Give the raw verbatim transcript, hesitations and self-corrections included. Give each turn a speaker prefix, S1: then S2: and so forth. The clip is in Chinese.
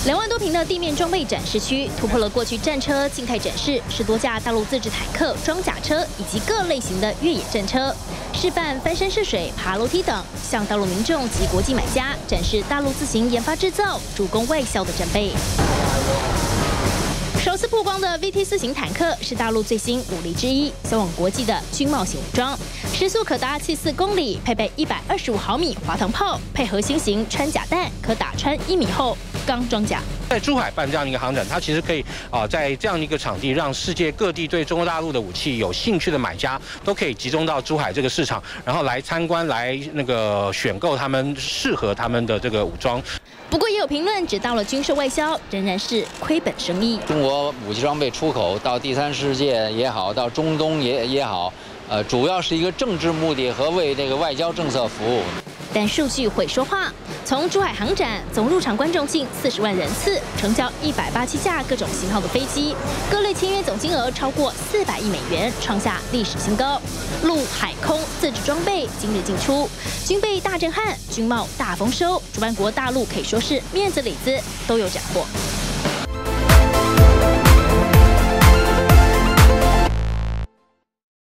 S1: 两万多平的地面装备展示区突破了过去战车静态展示，十多架大陆自制坦克、装甲车以及各类型的越野战车，示范翻山涉水、爬楼梯等，向大陆民众及国际买家展示大陆自行研发制造、主攻外销的战备。 首次曝光的 V T 四型坦克是大陆最新武力之一，销往国际的军贸型武装，时速可达七四公里，配备一百二十五毫米滑膛炮，配合新型穿甲弹，可打穿一米厚钢装甲。
S2: 在珠海办这样一个航展，它其实可以啊、呃，在这样一个场地，让世界各地对中国大陆的武器有兴趣的买家都可以集中到珠海这个市场，然后来参观，来那个选购他们适合他们的这个武装。
S1: 不过也有评论指，到了军售外销仍然是亏本生意。
S3: 中国武器装备出口到第三世界也好，到中东也也好，呃，主要是一个政治目的和为这个外交政策服务。
S1: 但数据会说话，从珠海航展总入场观众近四十万人次，成交一百八十七架各种型号的飞机，各类签约总金额超过四百亿美元，创下历史新高。陆海空自制装备今日进出，军备大震撼，军贸大丰收，主办国大陆可以说是面子里子都有斩获。